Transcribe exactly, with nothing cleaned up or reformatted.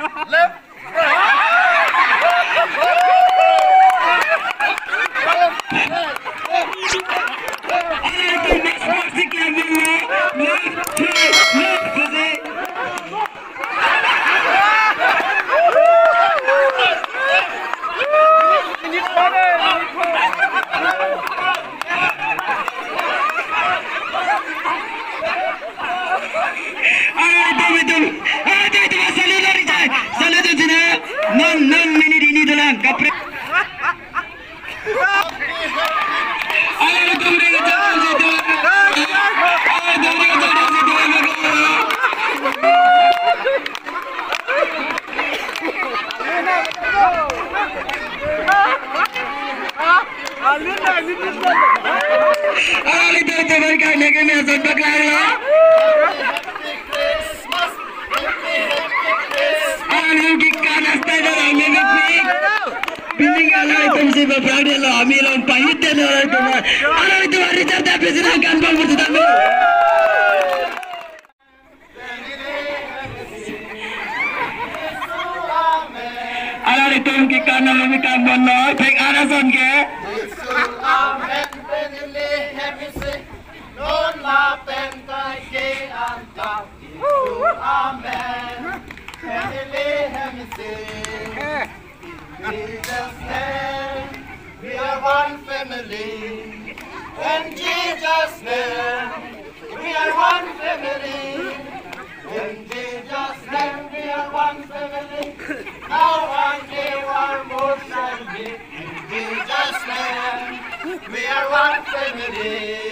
left, right. We are one family, in Jesus' name. We are one family, in Jesus' name. We are one family. Now one day one more shall be. In Jesus' name, we are one family.